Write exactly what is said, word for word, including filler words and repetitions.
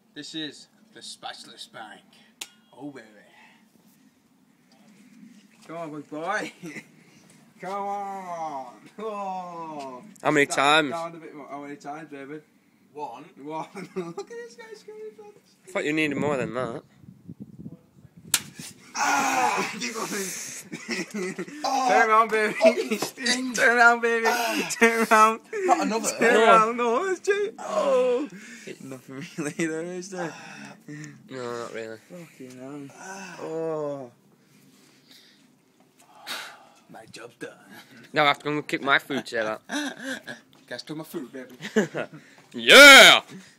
This is the Spatula Spank. Oh baby. Come on, big boy. Come on. Oh. How many Down, times? down a bit more. How many times, baby? One. One. Look at this guy screaming. I thought you needed more than that. Ah! Keep going. Oh, Turn around, baby. oh, Turn around, baby. Oh. Turn around. Not another. Turn No. around. No, it's Jay. Oh. Nothing really there, is there? No, not really. Fucking hell. Oh. My job's done. Now I have to go and kick my food chair out. Guys, took my food, baby. Yeah!